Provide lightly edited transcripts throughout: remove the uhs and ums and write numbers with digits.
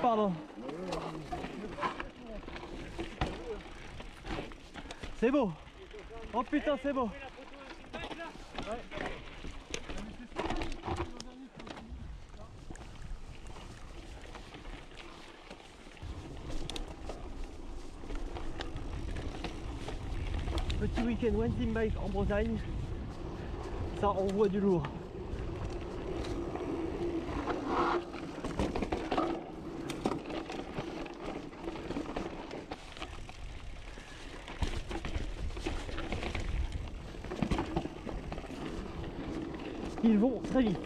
pardon. C'est beau. Oh putain, c'est beau. Petit week-end one team bike en Bretagne. Ça envoie du lourd. Ils vont très vite.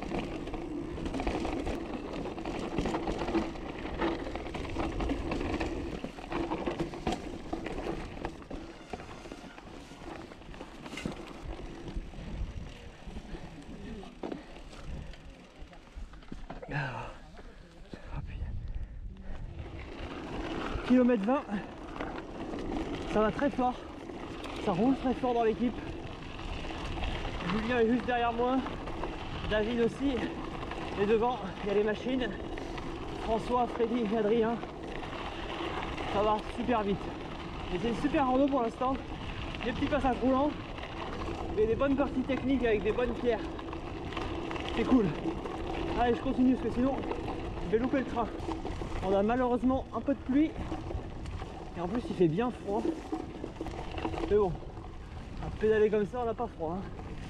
Kilomètre 20, ça va très fort, ça roule très fort dans l'équipe. Julien est juste derrière moi, David aussi, et devant il y a les machines, François, Freddy, Adrien. Ça va super vite. Et c'est une super rando pour l'instant, des petits passages roulants, et des bonnes parties techniques avec des bonnes pierres. C'est cool. Allez, je continue parce que sinon je vais louper le train. On a malheureusement un peu de pluie et en plus il fait bien froid. Mais bon, à pédaler comme ça on n'a pas froid. Hein.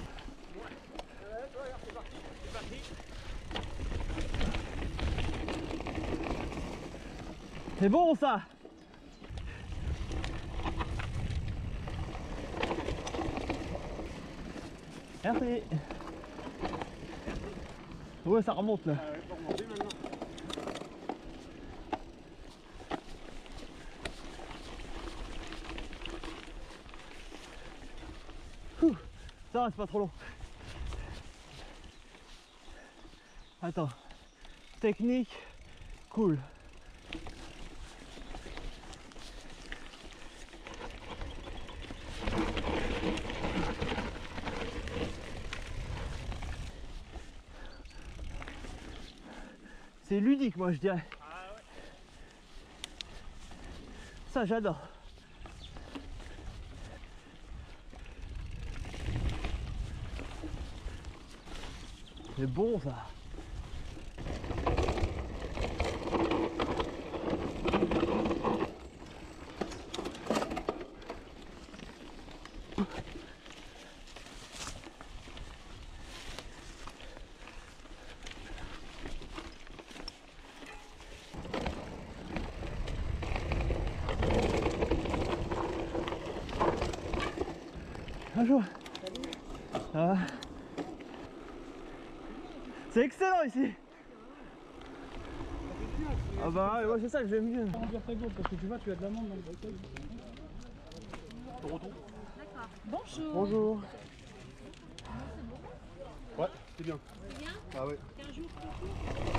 C'est bon ça. Merci. Ouais, ça remonte là. Ah ouais, faut remonter maintenant. Ça va, c'est pas trop long. Attends. Technique, cool. C'est ludique, moi je dirais. Ah ouais. Ça, j'adore. C'est bon ça. Bonjour. Salut. Ça va? C'est excellent ici. Ah bah ouais, c'est ça que j'aime bien. Parce que tu vois, tu as de l'amande dans le bouteille. D'accord. Bonjour. Bonjour. Ouais, c'est bien. C'est bien? Ah ouais. 15 jours pour tout.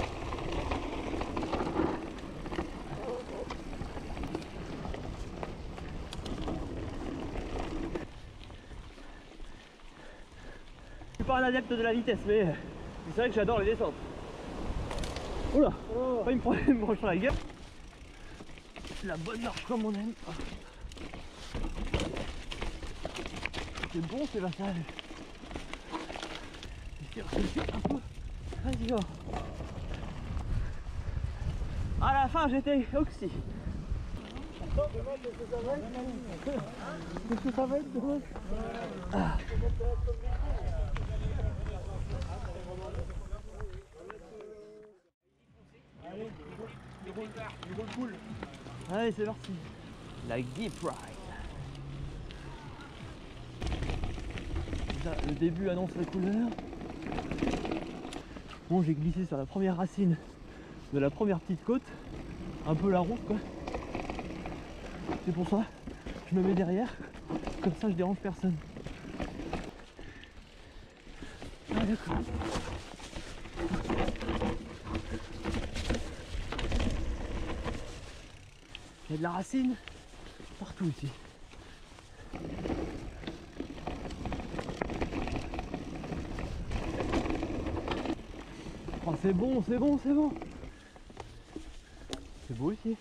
Je suis pas un adepte de la vitesse, mais c'est vrai que j'adore les descentes. Oula, pas il me prend sur la gueule. La bonne marche comme on aime. C'est bon ces passages. Un peu. Vas-y, go. À la fin j'étais oxy. Qu'est-ce que ça va être demain? Allez, il roule cool. Allez, c'est parti. La Deep Ride. Là, le début annonce la couleur. Bon, j'ai glissé sur la première racine de la première petite côte. Un peu la ronde, quoi. C'est pour ça je me mets derrière. Comme ça, je dérange personne. Ah, d'accord. Il y a de la racine partout ici. Oh, c'est bon, c'est bon, c'est bon. c'est beau ici.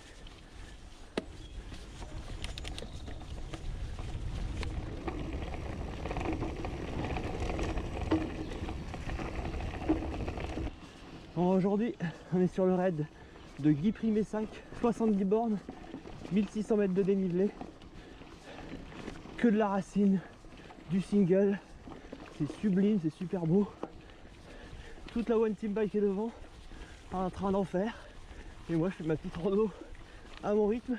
Bon, aujourd'hui, on est sur le raid de Guy Primessac, 70 bornes, 1600 mètres de dénivelé, que de la racine, du single, c'est sublime, c'est super beau. Toute la One Team Bike est devant, en train d'en faire, et moi je fais ma petite rando à mon rythme.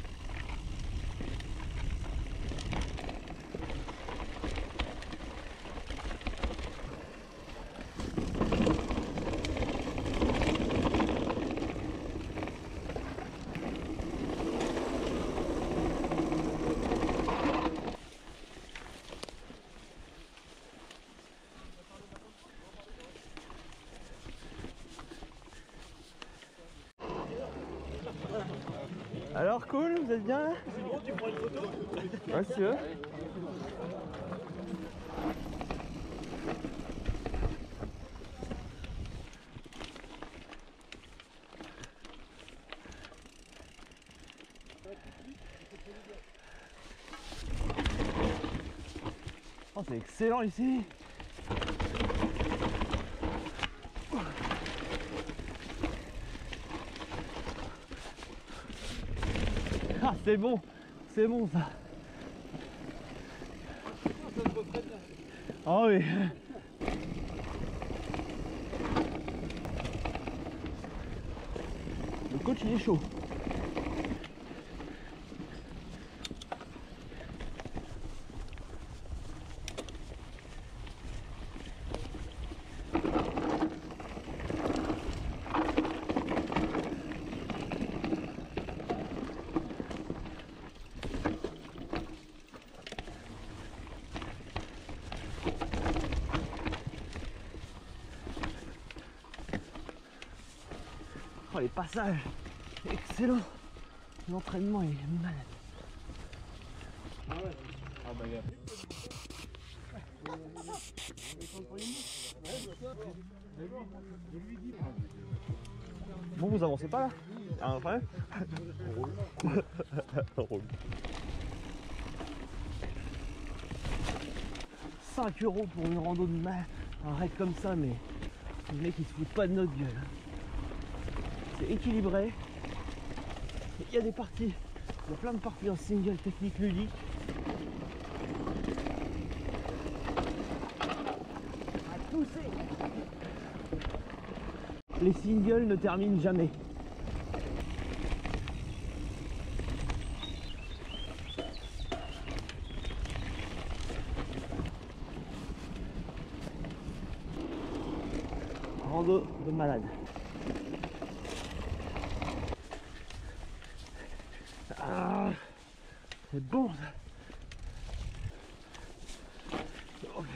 Alors cool, vous êtes bien là? C'est bon, tu prends une photo? Ouais, si tu veux. Oh, c'est excellent ici. Ah, c'est bon ça. Ah oui. Le coach il est chaud. Oh, les passages, excellent. L'entraînement est malade. Ah bah gars. Bon, vous avancez pas là? Un problème? On roule. 5 € pour une rando de mal, un raid comme ça, mais les mecs ils se foutent pas de notre gueule. C'est équilibré. Il y a des parties, il y a plein de parties en single technique ludique. À tousser. Les singles ne terminent jamais. Rando de malade. Ah, c'est bon ça. Okay.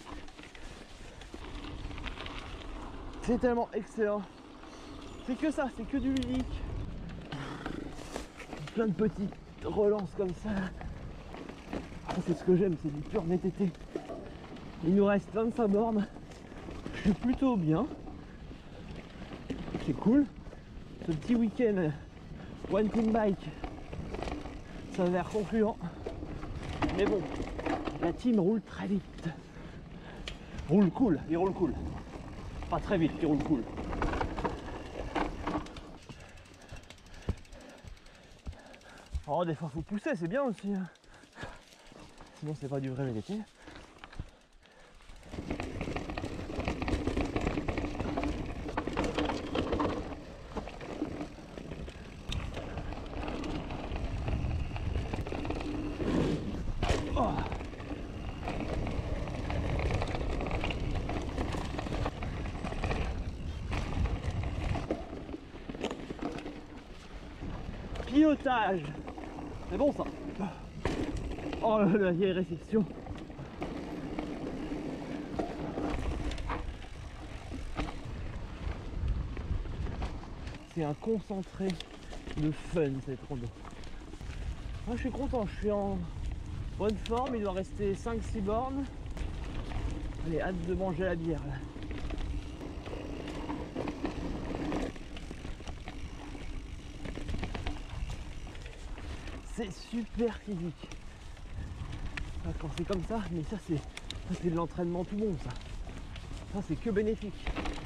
C'est tellement excellent. C'est que ça, c'est que du ludique. Plein de petites relances comme ça. Ah, c'est ce que j'aime, c'est du pur VTT. Il nous reste 25 bornes. Je suis plutôt bien. C'est cool. Ce petit week-end One Team Bike, ça a l'air concluant. Mais bon, la team roule très vite. Roule cool, il roule cool. Pas très vite, il roule cool. Oh, des fois faut pousser, c'est bien aussi. Sinon c'est pas du vrai VTT. Pilotage, c'est bon ça. Oh la vieille réception. C'est un concentré de fun cette rando. Moi je suis content, je suis en bonne forme, il doit rester 5-6 bornes. Allez, hâte de manger la bière là. c'est super physique. Ah, quand c'est comme ça, mais ça c'est de l'entraînement tout bon ça. Ça c'est que bénéfique.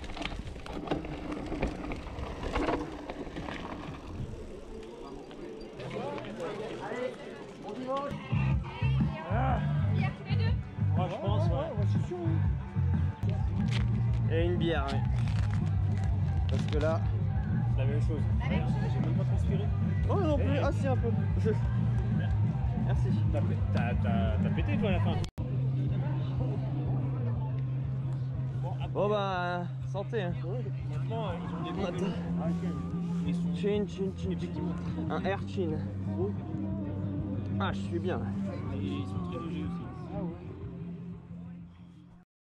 Allez, on y va. Bière tous les deux. Moi je pense, ouais. C'est sûr. Et une bière, oui. Parce que là. C'est la même chose. La même chose. J'ai même pas transpiré. Oh non plus, ah si un peu. Merci. T'as pété toi à la fin. Bon bah, santé hein. Franchement, ils ont des Attends. Ils sont Chin, chin, chin, effectivement chin. Un air chin. gros. Ah, je suis bien. Et ils sont très légers aussi. Ah ouais.